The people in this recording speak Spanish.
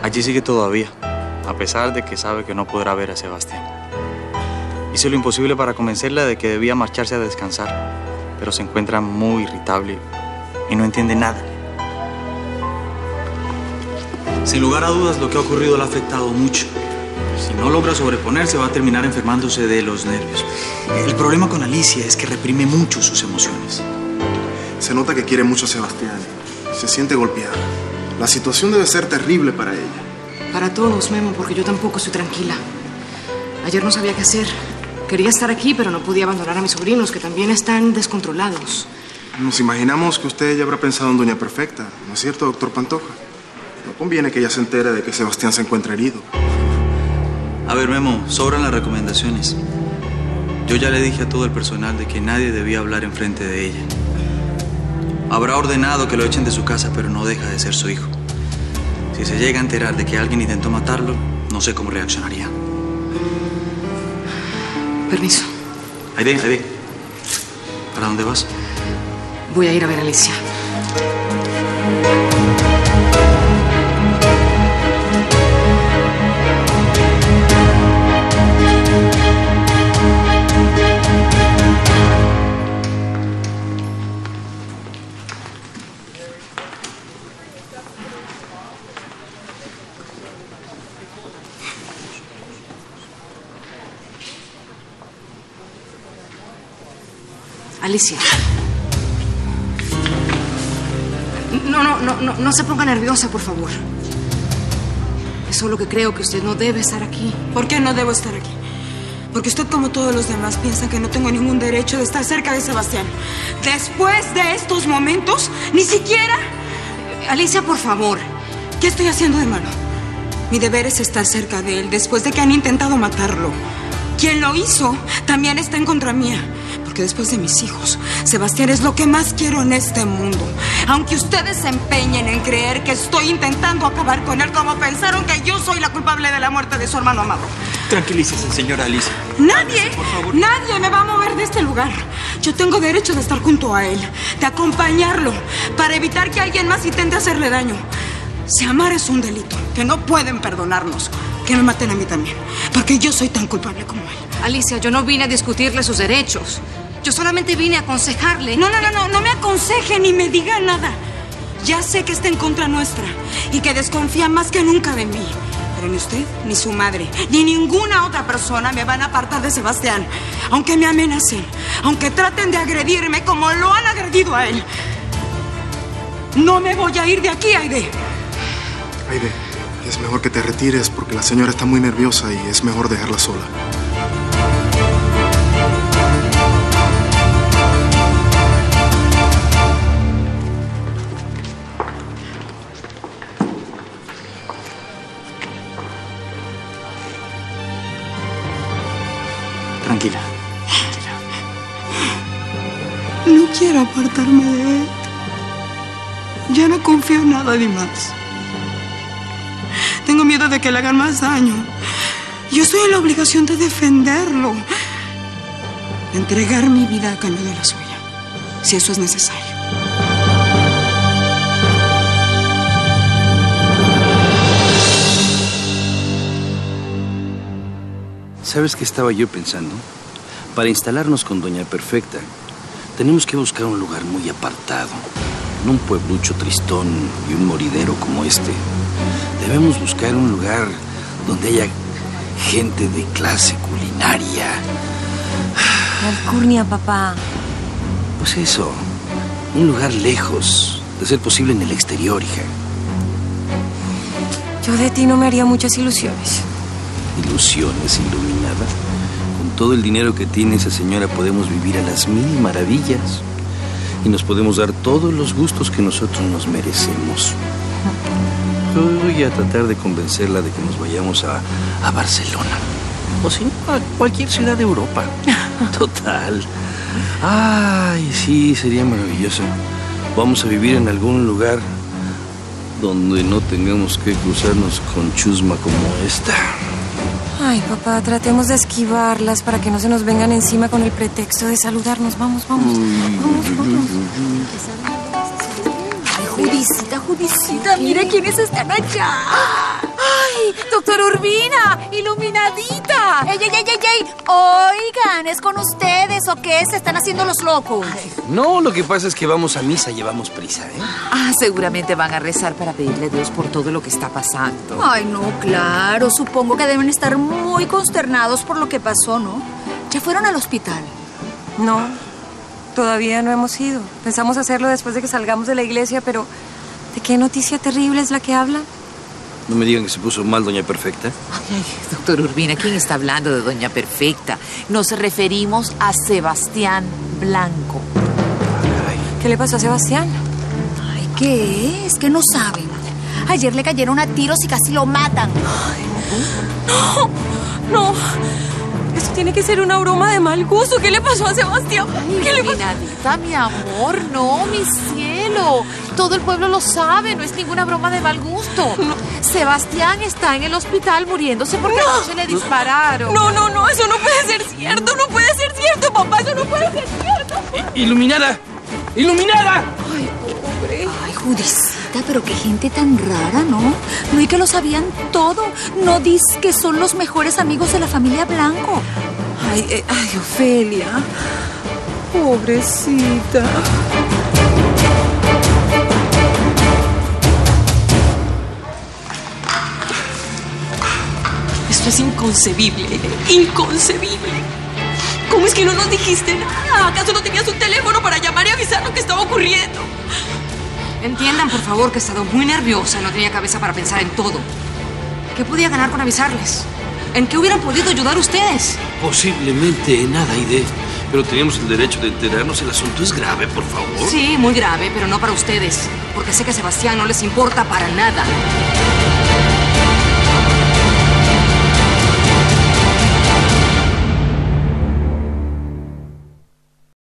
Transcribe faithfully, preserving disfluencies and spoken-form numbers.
Allí sigue todavía, a pesar de que sabe que no podrá ver a Sebastián. Hizo lo imposible para convencerla de que debía marcharse a descansar, pero se encuentra muy irritable y no entiende nada. Sin lugar a dudas, lo que ha ocurrido le ha afectado mucho. Si no logra sobreponerse, va a terminar enfermándose de los nervios. El problema con Alicia es que reprime mucho sus emociones. Se nota que quiere mucho a Sebastián. Se siente golpeada. La situación debe ser terrible para ella. Para todos, Memo, porque yo tampoco estoy tranquila. Ayer no sabía qué hacer. Quería estar aquí, pero no podía abandonar a mis sobrinos, que también están descontrolados. Nos imaginamos que usted ya habrá pensado en Doña Perfecta, ¿no es cierto, doctor Pantoja? No conviene que ella se entere de que Sebastián se encuentra herido. A ver, Memo, sobran las recomendaciones. Yo ya le dije a todo el personal de que nadie debía hablar enfrente de ella. Habrá ordenado que lo echen de su casa, pero no deja de ser su hijo. Si se llega a enterar de que alguien intentó matarlo, no sé cómo reaccionaría. Permiso. Aide, Aide. ¿Para dónde vas? Voy a ir a ver a Alicia. Alicia. No, no, no, no, no se ponga nerviosa, por favor. Es solo que creo que usted no debe estar aquí. ¿Por qué no debo estar aquí? Porque usted, como todos los demás, piensa que no tengo ningún derecho de estar cerca de Sebastián. Después de estos momentos, ni siquiera... Alicia, por favor. ¿Qué estoy haciendo de malo? Mi deber es estar cerca de él después de que han intentado matarlo. Quien lo hizo también está en contra mía. Porque después de mis hijos, Sebastián es lo que más quiero en este mundo. Aunque ustedes se empeñen en creer que estoy intentando acabar con él, como pensaron que yo soy la culpable de la muerte de su hermano amado. Tranquilícese, señora Alicia. Nadie, por favor. nadie me va a mover de este lugar. Yo tengo derecho de estar junto a él, de acompañarlo, para evitar que alguien más intente hacerle daño. Si amar es un delito, que no pueden perdonarnos, que me maten a mí también, porque yo soy tan culpable como él. Alicia, yo no vine a discutirle sus derechos. Yo solamente vine a aconsejarle. No, no, no, no, no me aconseje ni me diga nada. Ya sé que está en contra nuestra y que desconfía más que nunca de mí. Pero ni usted, ni su madre, ni ninguna otra persona me van a apartar de Sebastián. Aunque me amenacen, aunque traten de agredirme como lo han agredido a él. No me voy a ir de aquí, Aide. Aide, es mejor que te retires porque la señora está muy nerviosa y es mejor dejarla sola. Tranquila. No quiero apartarme de él. Ya no confío en nada ni más. Tengo miedo de que le hagan más daño. Yo estoy en la obligación de defenderlo. De entregar mi vida a cambio de la suya, si eso es necesario. ¿Sabes qué estaba yo pensando? Para instalarnos con Doña Perfecta, tenemos que buscar un lugar muy apartado. En un pueblucho tristón y un moridero como este. Debemos buscar un lugar donde haya gente de clase culinaria. La alcurnia, papá. Pues eso, un lugar lejos, de ser posible en el exterior, hija. Yo de ti no me haría muchas ilusiones. Ilusiones, iluminada. Con todo el dinero que tiene esa señora podemos vivir a las mil maravillas y nos podemos dar todos los gustos que nosotros nos merecemos. Voy a tratar de convencerla de que nos vayamos a, a Barcelona. O si no, a cualquier ciudad de Europa. Total. Ay, sí, sería maravilloso. Vamos a vivir en algún lugar donde no tengamos que cruzarnos con chusma como esta. Ay, papá, tratemos de esquivarlas para que no se nos vengan encima con el pretexto de saludarnos. Vamos, vamos. Vamos, vamos. Ay, Judicita, Judicita, mira quiénes están allá. ¡Ay, doctor Urbina! ¡Iluminadita! ¡Ey, ey, ey, ey, ey! Oigan, ¿es con ustedes o qué? ¿Se están haciendo los locos? No, lo que pasa es que vamos a misa, llevamos prisa, ¿eh? Ah, seguramente van a rezar para pedirle a Dios por todo lo que está pasando. Ay, no, claro. Supongo que deben estar muy consternados por lo que pasó, ¿no? ¿Ya fueron al hospital? No, todavía no hemos ido. Pensamos hacerlo después de que salgamos de la iglesia, pero ¿de qué noticia terrible es la que habla? No me digan que se puso mal, doña Perfecta. Ay, ay, doctor Urbina, ¿quién está hablando de doña Perfecta? Nos referimos a Sebastián Blanco. ¿Qué le pasó a Sebastián? Ay, ¿qué es? Que no saben. Ayer le cayeron a tiros y casi lo matan. No, no. Esto tiene que ser una broma de mal gusto. ¿Qué le pasó a Sebastián? ¿Qué le pasó? Iluminadita, mi amor, no, mi cielo. Todo el pueblo lo sabe, no es ninguna broma de mal gusto. No. Sebastián está en el hospital muriéndose porque No. anoche le dispararon. No, no, no, eso no puede ser cierto. No puede ser cierto, papá. Eso no puede ser cierto. ¡Iluminada! ¡Iluminada! Ay, Judicita, pero qué gente tan rara, ¿no? No, y que lo sabían todo. No dices que son los mejores amigos de la familia Blanco. Ay, eh, ay, Ofelia. Pobrecita. Esto es inconcebible, inconcebible. ¿Cómo es que no nos dijiste nada? ¿Acaso no tenías un teléfono para llamar y avisar lo que estaba ocurriendo? Entiendan, por favor, que he estado muy nerviosa y no tenía cabeza para pensar en todo. ¿Qué podía ganar con avisarles? ¿En qué hubieran podido ayudar ustedes? Posiblemente en nada, Aide. Pero teníamos el derecho de enterarnos. El asunto es grave, por favor. Sí, muy grave, pero no para ustedes. Porque sé que a Sebastián no les importa para nada.